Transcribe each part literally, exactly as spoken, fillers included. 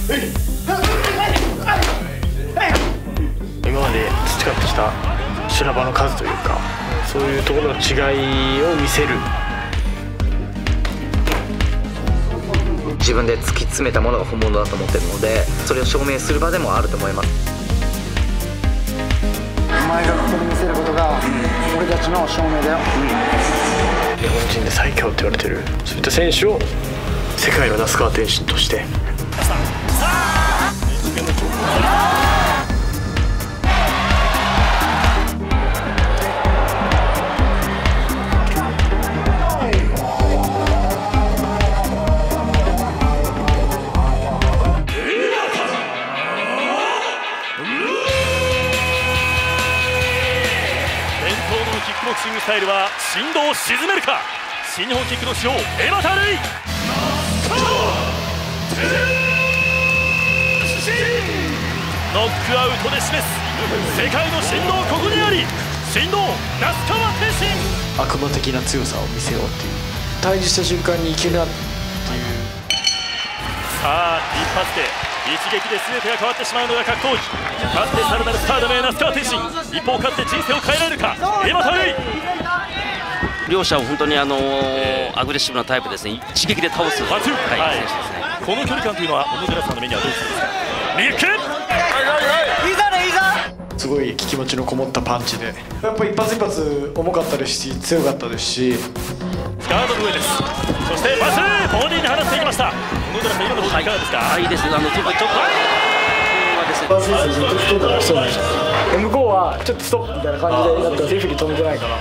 今まで培ってきた修羅場の数というか、そういうところの違いを見せる。 自分で突き詰めたものが本物だと思ってるので、それを証明する場でもあると思います。 お前がここで見せることが俺たちの証明だよ、 うん、日本人で最強って言われてる、そういった選手を世界の那須川天心としてキックボクシングスタイルは振動を沈めるか。新日本キックの師匠江端瑠衣、ノックアウトで示す世界の振動ここにあり、振動那須川天心。 悪魔的な強さを見せようっていう、対峙した瞬間にいけるなっていう。 さあ一発で一撃で全てが変わってしまうのが格闘技。勝ってさらなるスターダムへ那須川天心、一方勝って人生を変えられるか江端瑠衣。 両者は本当にあのーえー、アグレッシブなタイプですね。一撃で倒す、はい、選手ですね。 この距離感というのは小野寺さんの目にはどうですか。右キック、 いざねいざ。 すごい気持ちのこもったパンチで、やっぱ一発一発重かったですし強かったですし。 ガードの上です。そしてバスボディに放っていきました。小野寺さん今のボディいかがですか。 はい、いいです。あのちょっとちょっとずっと吹っ飛んだらそうなんですよ。向こうはちょっとストップみたいな感じでだったらレフェリー止めてないから。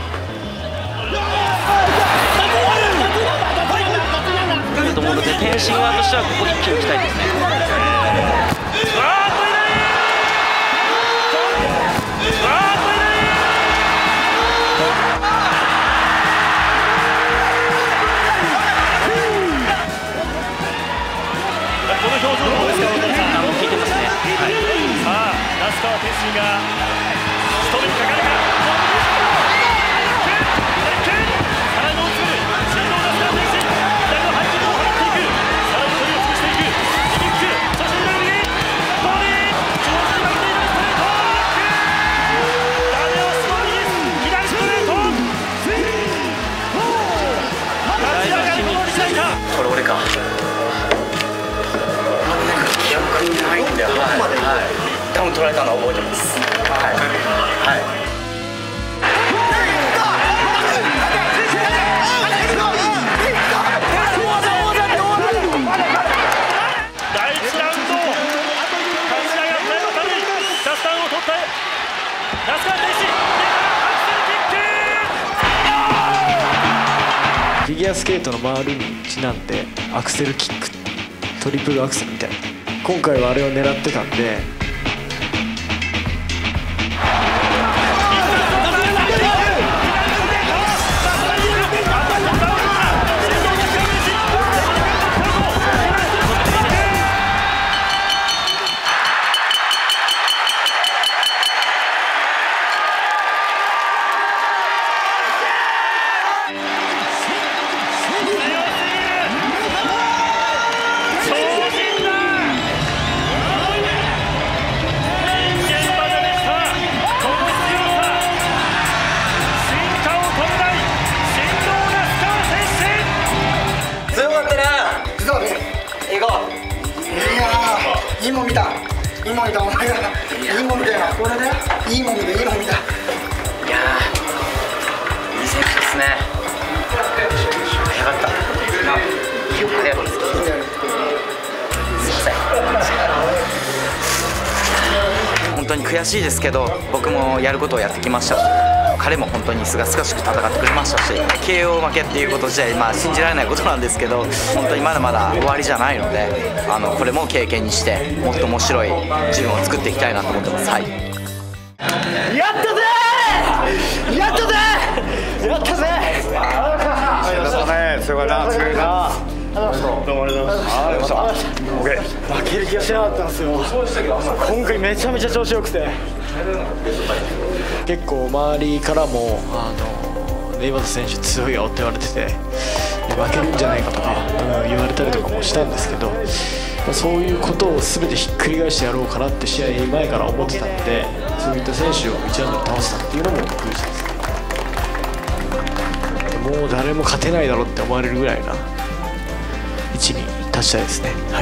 と思うので天心側としてはここ一気にいきたいですね。 この表情どうですか。 あの効いてますね。はい、 さあ那須川天心が仕留めにかかるか。 これ俺か。記憶にないんだよ。はい。多分取られたのは覚えてます。はい。はい。 だいいちラウンド、立ち上がった江端瑠衣、ダスタンを取った那須川天心、 フィギュアスケートの回るにちなんでアクセルキック、トリプルアクセルみたいな、今回はあれを狙ってたんで。 いいもん見た、いいもん見た、お前がいいもん見たよ、これでいいもん見た、いいもん見た。いやー、いい選手ですね。よかった。ありがとうございます。すいません。本当に悔しいですけど、僕もやることをやってきましたし、彼も本当にすがすがしく戦ってくれましたし、ケーオー 負けっていうこと自体、まあ、信じられないことなんですけど、本当にまだまだ終わりじゃないので、あのこれも経験にしてもっと面白い自分を作っていきたいなと思ってます。はい、 やったぜー、やったぜー、やったぜー。 やったね、すごいな、強いな。どうもありがとうございます。ありがとうございました。 負ける気がしなかったんですよ。今回めちゃめちゃ調子よくて、結構周りからもあの江端選手強いよって言われてて、 負けるんじゃないかとか、うん、言われたりとかもしたんですけど、まあ、そういうことを全てひっくり返してやろうかなって試合前から思ってたので、そういった選手をいちラウンドで倒したっていうのも僕嬉しいですね。もう誰も勝てないだろうって思われるぐらいな位置に立ちたいですね。はい。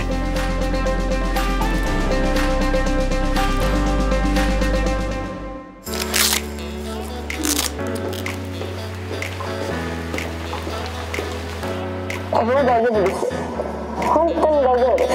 もう大丈夫です。本当に大丈夫です。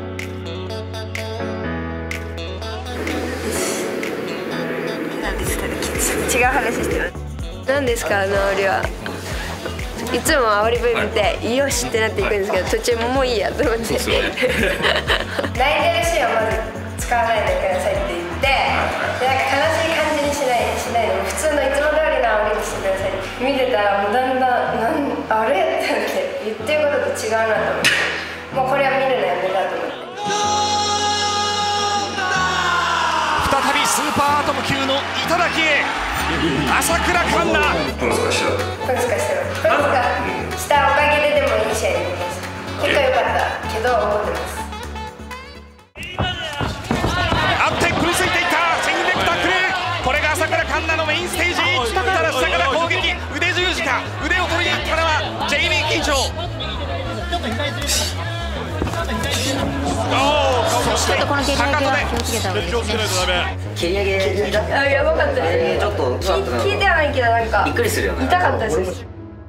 違う話してます。何ですか、あの煽りは。いつも煽り ブイ 見て、よしってなっていくんですけど、途中ももういいやと思って。泣いてるシーンはまず使わないでくださいって言って、でなんか悲しい感じにしないしないで、普通のいつも通りの煽りにしてください。見てたらもうだんだんなんあれってなって言ってることと違うなと思って、もうこれは見るのやめだと思って。 再びスーパーアトム級の頂へ朝倉環奈。 プロスカしてる。プロスカしてる。プロスカしたおかげででもいい試合になりました。結果良かったけど思ってます。 あって食いついていった戦略タックル。これが朝倉環奈のメインステージ。ただ下から攻撃、腕十字か。腕を取りに行ったのはジェイミー・緊張。そしてかかとで気をつけないとダメ。 蹴り上げあやばかったです。 ちょっと聞いてはないけどなんかびっくりするよね。 痛かったです。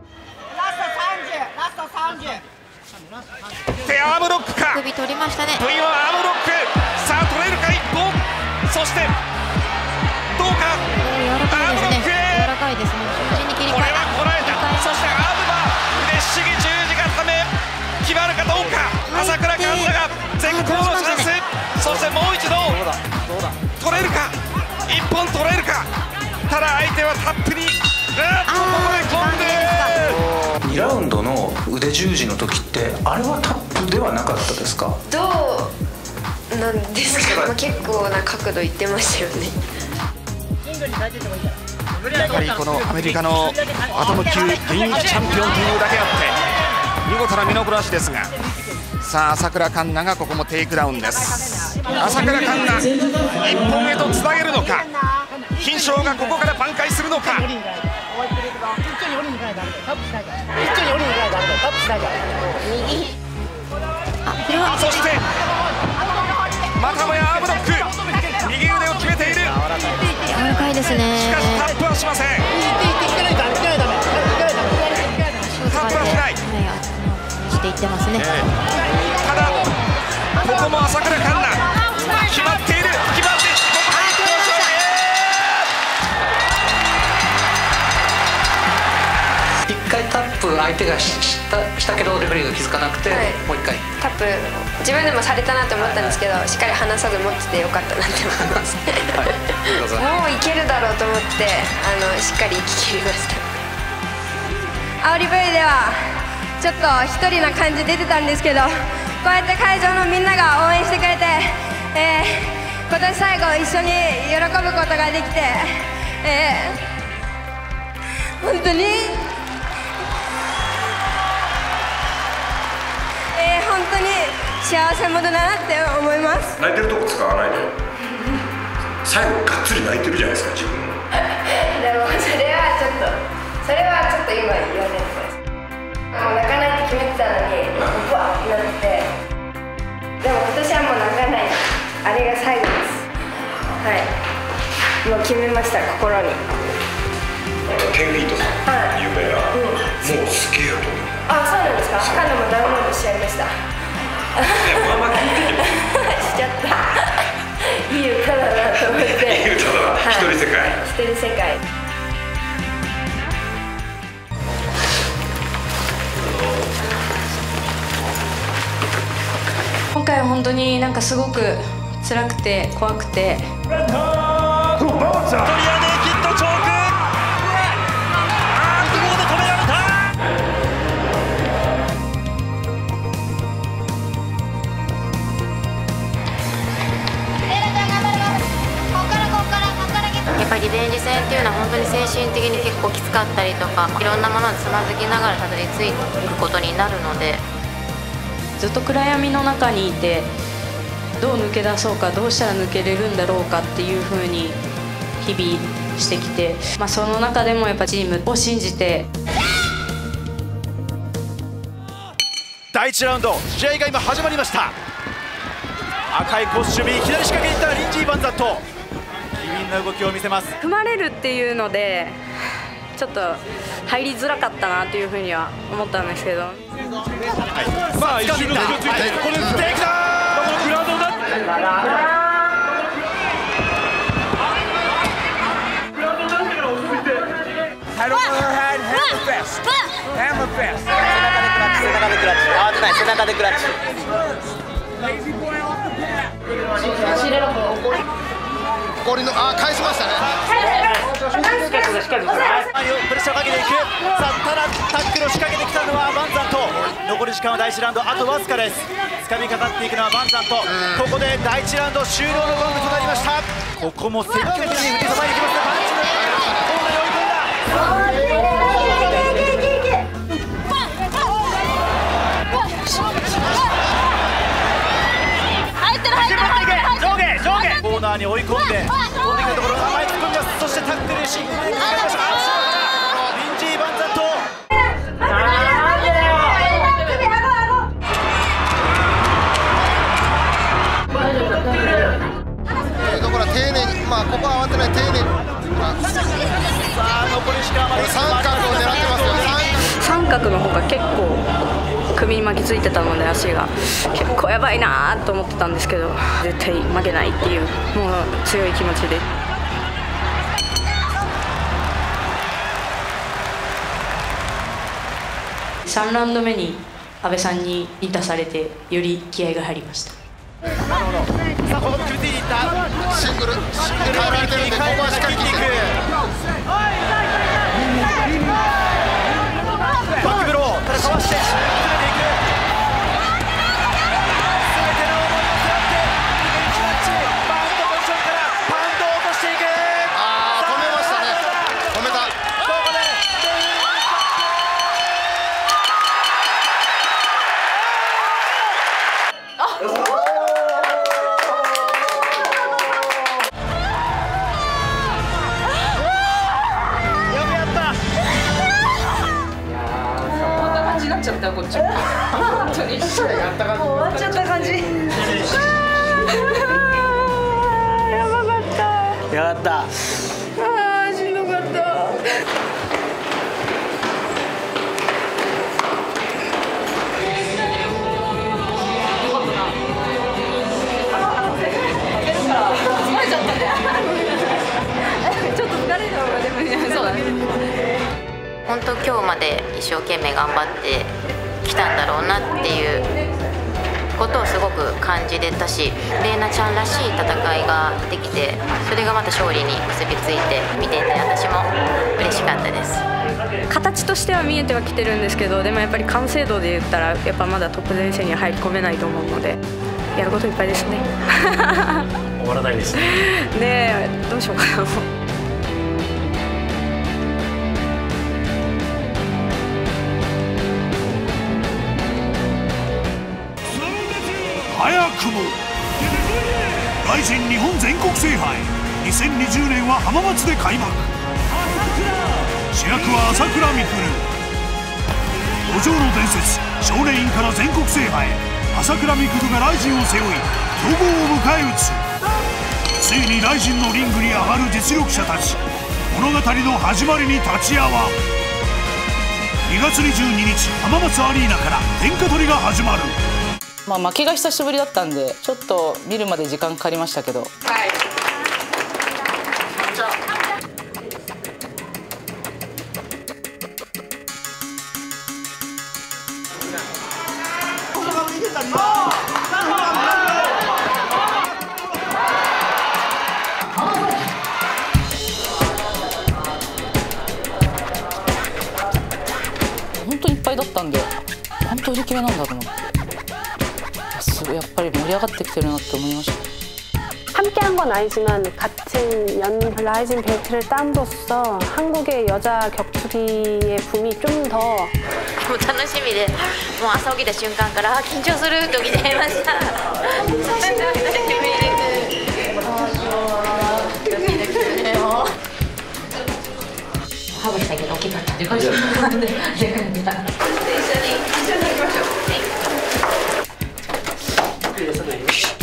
手アームロックか。 首取りましたね。 ブイワン アームロック。さあ取れるか一本。そしてどうか。アームロックへ。 柔らかいですね。 これはこらえた。そしてアームバー腕ひしぎ十字固め決まるかどうか。朝倉環奈が絶好のチャンス。そしてもう一度取れるか。一本取れるか。ただ相手はタップにここで飛んで。 にラウンドの腕十字の時ってあれはタップではなかったですか。 どうなんですか、まあ、結構な角度いってましたよね。 やはりこのアメリカのアトム級現役チャンピオンというだけあって見事な身のこなしですが、さあ朝倉環奈がここもテイクダウンです。朝倉環奈一本へとつなげるのか。金賞がここから挽回するのか。そしてまたもやアームロック。右腕を決めている。 柔らかいですね。 しかしタップはしません。タップはしない。 していってますね。 ただここも朝倉環奈決まっている。決まっている。 一回タップ相手がしたしたけどレフェリーが気づかなくて、はい、もう一回タップ自分でもされたなと思ったんですけど、しっかり離さず持っててよかったなって思います。もういけるだろうと思ってあのしっかり行き切りました。煽り ブイ ではちょっと一人な感じ出てたんですけど、こうやって会場のみんなが応援してくれて、えー、今年最後一緒に喜ぶことができて、えー、本当にえー、本当に幸せ者だなって思います。 泣いてるとこ使わないで最後がっつり泣いてるじゃないですか自分。 でもそれはちょっとそれはちょっと今言われてます。もう泣かないって決めてたのにブワーってなって、でも今年はもう泣かない。あれが最後です。はい、もう決めました。心にテンフィートさん、はい、有名な、うん、もうすげえよと思う。 あ、そうなんですか。カナもダウンロードしちゃいました。 まあまあ聞いてるしちゃった。いい歌だなと思って。 いい歌だな。一人世界。 一人世界。 今回は本当になんかすごく辛くて怖くて。 ドリアネイキッドチョーク。あー、不合で止められた。 やっぱりリベレンジ戦っていうのは本当に精神的に結構きつかったりとか、いろんなものにつまずきながらたどり着いていくことになるので、 ずっと暗闇の中にいて、どう抜け出そうか、どうしたら抜けれるんだろうかっていう風に日々してきて、まあ、その中でもやっぱチームを信じて。 だいいちラウンド、試合が今始まりました。赤いコスチューム、いきなり仕掛けに行ったリンジー・バンザット、機敏な動きを見せます。 組まれるっていうのでちょっと入りづらかったなというふうには思ったんですけど、はい、 まあ一瞬の隙をついて、これテイクダウン、グラウンドだ。 サイドオーバーヘッド、ハンドフェスト、ハンドフェスト、背中でクラッチ、あーない、背中でクラッチ。 残りのあ返しましたね。 プレッシャーをかけていく。さあただタックルを仕掛けてきたのはバンザント。残り時間はだいいちラウンドあとわずかです。掴みかかっていくのはバンザント。ここでだいいちラウンド終了のゴングとなりました。ここも積極的に振りさばいてきますが、パンチでコーナーに追い込んだ。コーナーに追い込んで、飛んできたところ、前突っ込みます。そしてタックル、シングルで決まりました。リンジー・バンザット。 だから丁寧に、まあここは慌てない、丁寧に。 さあ残り時間まで三角を狙ってますよね。 三角の方が結構首に巻きついてたので、足が結構やばいなと思ってたんですけど、絶対負けないっていうもう強い気持ちで。さんラウンド目に阿部さんにリタされて、より気合が入りました。 なるほど。さあここでクリティにいった。 シングルシングル変えられてるんで、ここはしっかり切っていく。 バックブロー、ただかわしてシングルでいく。全ての思いを背負ってリベンジマッチ。バンドポジションからパンドを落としていく。 ああ止めましたね。止めた。 ここでちゃったこっちも本当にもう終わっちゃった感じ。やばかった。 やった。 あーしんどかった。ちょっと疲れた方がでもそうだね。 本当今日まで一生懸命頑張ってきたんだろうなっていうことをすごく感じれたし、レイナちゃんらしい戦いができて、それがまた勝利に結びついて見ていて私も嬉しかったです。 形としては見えてはきてるんですけど、でもやっぱり完成度で言ったらやっぱまだトップ前線には入り込めないと思うので、やることいっぱいですね。 終わらないですね。 ねえどうしようかな。 早くもライジン日本全国制覇へ、にせんにじゅうねんは浜松で開幕。主役は朝倉未来。路上の伝説少年院から全国制覇へ、朝倉未来がライジンを背負い強豪を迎え撃つ。ついにライジンのリングに上がる実力者たち。物語の始まりに立ち会わん。にがつにじゅうににち浜松アリーナから天下取りが始まる。 まあ負けが久しぶりだったんでちょっと見るまで時間かかりましたけど、はい、本当にいっぱいだったんで、本当に決めなんだと思って、やっぱり盛り上がってきてるなって思いました。 함께한 건 아니지만 같은 연 라이징 벨트를 땀으로써 한국의 여자 격투기의 붐이 좀 더 もう楽しみで、もう朝起きた瞬間から緊張すると来ちゃいました。ハグしたけど大きかったって感じなんで、でかいんだ。一緒に一緒に行きましょう。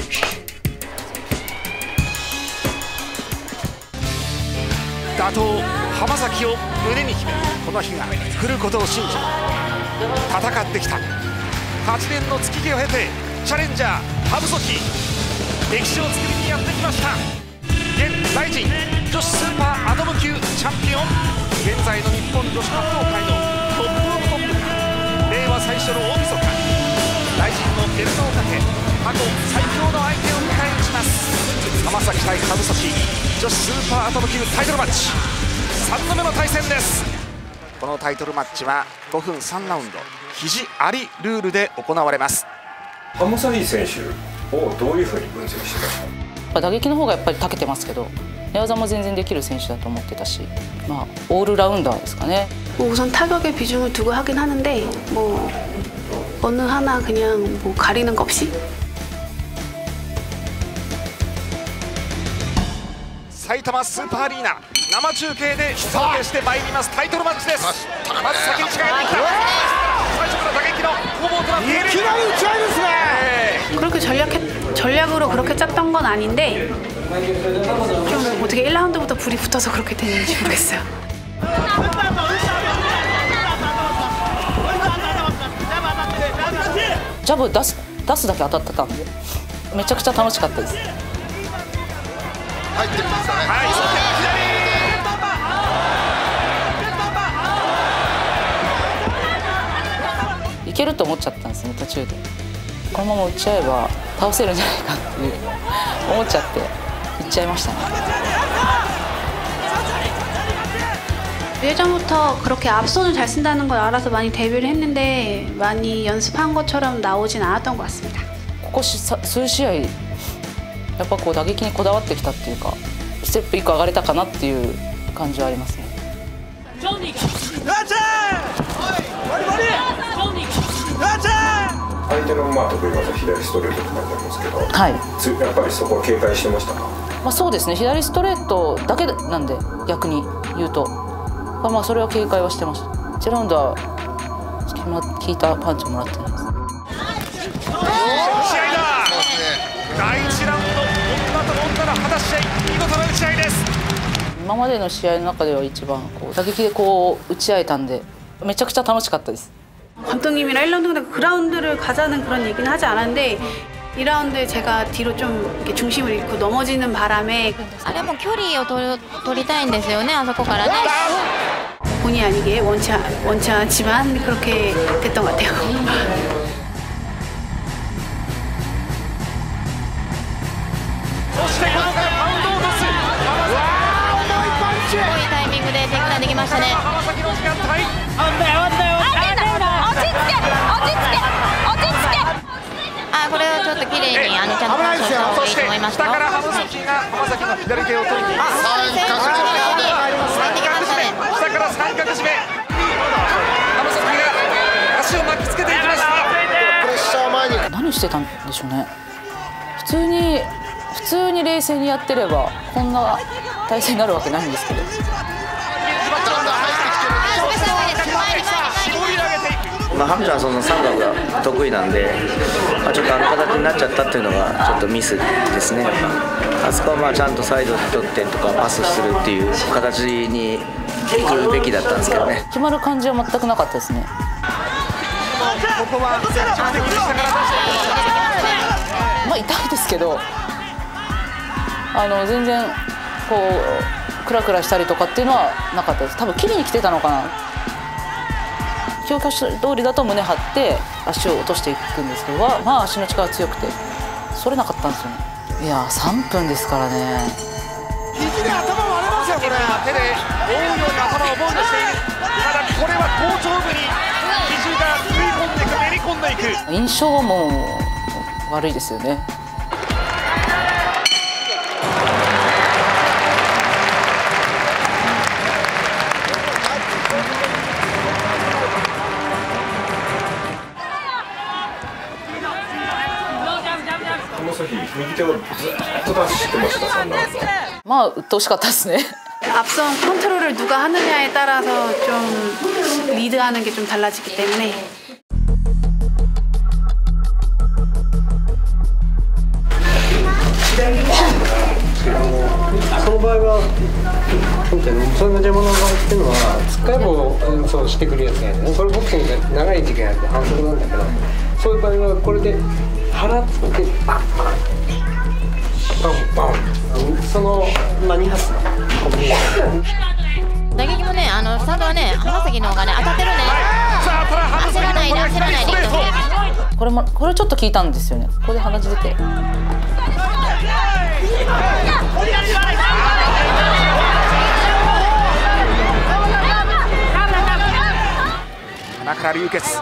打倒浜崎を胸に秘めこの日が来ることを信じ戦ってきたはちねんの月日を経てチャレンジャーハブソキ歴史を作りにやってきました。現ライジン女子スーパーアトム級チャンピオン、現在の日本女子格闘界のトップオブトップか令和最初の大晦日ライジンのベルトをかけ過去最強の相手を迎え撃ちます。浜崎対ハブソキ女子スーパーアトム級タイトルマッチさんどめの対戦です。このタイトルマッチはごふんさんラウンド肘ありルールで行われます。 浜崎選手をどういうふうに分析してますか？ 打撃の方がやっぱり長けてますけど寝技も全然できる選手だと思ってたし、まあ、オールラウンダーですかね。 뭐 우선 타격에 비중을 두고 하긴 하는데 뭐 어느 하나 그냥 뭐 가리는 거 없이 埼玉スーパーアリーナ生中継でお届けしてまいりますタイトルマッチです。まず先に違いに来た最初から打撃の攻防となっている。いきなり打ち合いですね。 그렇게 전략 전략으로 그렇게 짰던 건 아닌데 좀 어떻게 일 라운드부터 불이 붙어서 그렇게 됐는지 모르겠어요. 잡出す出すだけ当たってたんでめちゃくちゃ楽しかったです。 入ってるんですかね。 はい、そして左いけると思っちゃったんですね途中で。このまま打っちゃえば倒せるんじゃないかっていう思っちゃっていっちゃいましたね。 예전부터 그렇게 앞손을 잘 쓴다는 걸 알아서 많이 데뷔를 했는데 많이 연습한 것처럼 나오진 않았던 것 같습니다. ここ数試合やっぱこう打撃にこだわってきたっていうかステップいっこ上がれたかなっていう感じはありますね。 相手のまあ得意技左ストレートとかありますけど、 はい、 やっぱりそこは警戒してましたか？ まあそうですね、左ストレートだけなんで逆に言うと、まあそれは警戒はしてました。いちラウンドは効いたパンチもらってないです。 試合だ。だいいちラウンド女と女の果たし合い見事な打ち合いです。 今までの試合の中では一番こう打撃でこう打ち合えたんでめちゃくちゃ楽しかったです。 감독님이랑 일 라운드 그 라운드를 가자는 그런 얘기는 하지 않았는데 이 라운드에 제가 뒤로 좀 이렇게 중심을 잃고 넘어지는 바람에 あれも距離を取る取りたいんですよね、あそこからね。 본의 아니게 원치, 원치 않지만 그렇게 됐던 것 같아요. そしてここからパウンドを落とす。 すごいタイミングでテイクダウンできましたね。 浜崎の時間帯。 あんだよあんだよ。落ち着け落ち着け落ち着け。あ、これをちょっと綺麗にあのちゃんと鑑賞した方がいいと思いますよ。 下から浜崎が浜崎の左手を取りに。 あ、三角締めに入ってきましたね。 下から三角締め。浜崎が足を巻きつけていきました。 プレッシャー前に何してたんでしょうね。普通に普通に冷静にやってればこんな体勢になるわけないんですけど。 まあ、ハムちゃんはその三角が得意なんで、まあ、ちょっとあの形になっちゃったっていうのがちょっとミスですね。あそこはまあちゃんとサイドに取ってとかパスするっていう形に行くべきだったんですけどね。 決まる感じは全くなかったですね。 ここは積極的に下からまあ痛いですけど、あの全然こうクラクラしたりとかっていうのはなかったです。多分切りに来てたのかな。 教科書通りだと胸張って足を落としていくんですけど、まあ足の力強くてそれなかったんですよね。いやさんぷんですからね。 肘で頭割れますよこれ。手で覆うように頭をボンドしている。ただこれは頭頂部に肘が食い込んでいく、めり込んでいく。 印象も悪いですよね。 っと出してました三段。 まあ鬱陶しかったですね。 앞선 컨트롤을 누가 하느냐에 따라서 좀 리드하는 게 좀 달라지기 때문에. その場合は本当にその邪魔な場合っていうのは使えばそうしてくるやつがいるね。これボクシングで長い時間やって反則なんだけど、そういう場合はこれで払ってバンバンバンバン、その何発の打撃もね、あのスタンドはね、浜崎の方がね当たってるね。焦らないで焦らないでいいと思います。 これもこれちょっと聞いたんですよね。ここで鼻血出て。 鼻から流血。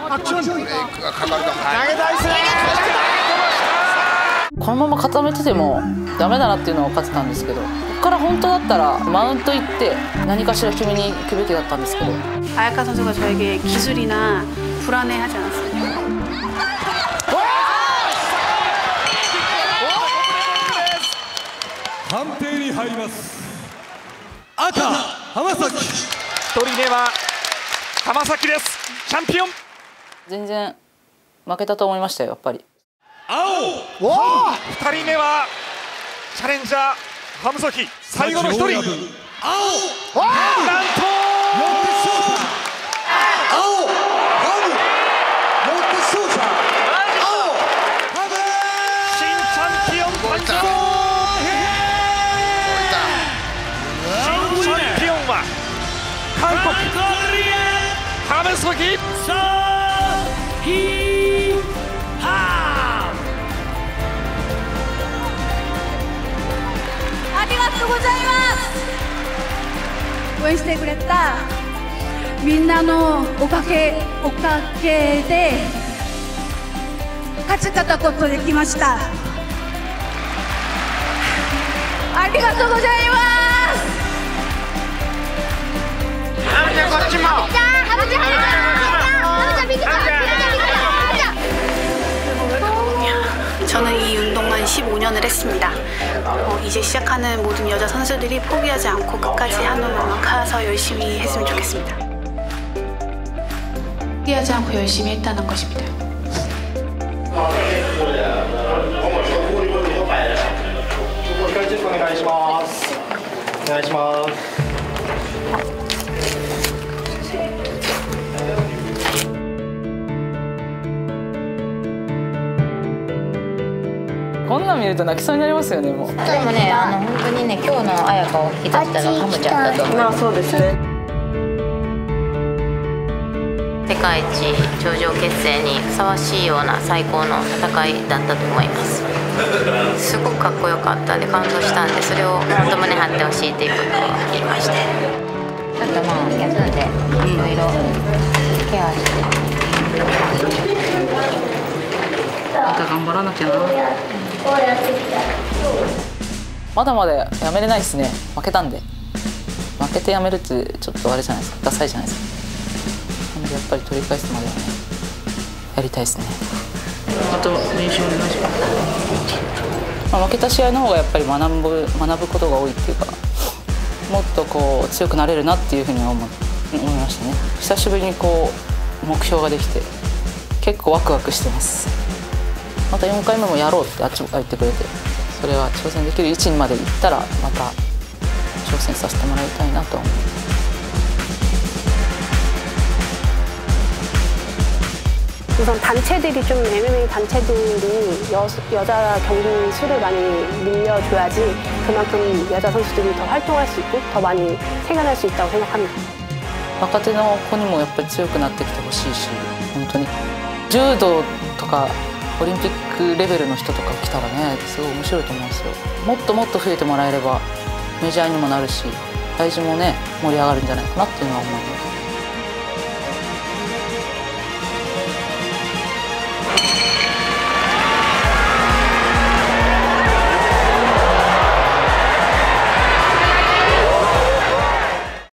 このまま固めててもダメだなっていうのは分かってたんですけど、ここから本当だったらマウント行って何かしら決めに行くべきだったんですけど。 아야카 선수가 저에게 기술이나 불안해하지 않았어요. 判定に入ります。赤浜崎。一人目は浜崎です。チャンピオン。 全然負けたと思いましたよ、やっぱり。 青。二人目はチャレンジャー浜崎。最後の一人。青。なんと。青。ハム。ロッテソージャー。青。ハム。新チャンピオン誕生。 韓国浜崎ありがとうございます。応援してくれたみんなのおかげおかげで勝ち方ことできました。ありがとうございます。 저는 이 운동만 십오 년을 했습니다. 어, 이제 시작하는 모든 여자 선수들이 포기하지 않고 끝까지 한우만 가서 열심히 했으면 좋겠습니다. 포기하지 않고 열심히 했다는 것입니다. 안녕하십니까. こんなん見ると泣きそうになりますよね。もう。 でもね、あの本当にね、今日の彩香を引き出したのはハムちゃんだと思います。 そうですね。 世界一頂上決戦にふさわしいような最高の戦いだったと思います。すごくかっこよかったんで感動したんで、それを本当胸張ってほしいということを言いました。ちょっとまあ休んでいろいろケアして。 また頑張らなきゃな。まだまだやめれないですね。負けたんで。負けてやめるってちょっとあれじゃないですか。ダサいじゃないですか。なのでやっぱり取り返すまではね、やりたいですね。あと練習お願いします。まあ、負けた試合の方がやっぱり学ぶ学ぶことが多いっていうか、もっとこう強くなれるなっていうふうには思思いましたね。久しぶりにこう目標ができて結構ワクワクしてます。 またよんかいめもやろうってあっちも言ってくれて、それは挑戦できる位置にまで行ったらまた挑戦させてもらいたいなと思う。 우선 단체들이 좀 엠엠에이 단체들이 여, 여자 경기 수를 많이 늘려줘야지 그만큼 여자 선수들이 더 활동할 수 있고 더 많이 생활할 수 있다고 생각합니다. 若手の子にもやっぱり強くなってきてほしいし、本当に柔道とか オリンピックレベルの人とか来たらね、すごい面白いと思うんですよ。もっともっと増えてもらえればメジャーにもなるし、体重もね盛り上がるんじゃないかなっていうのは思います。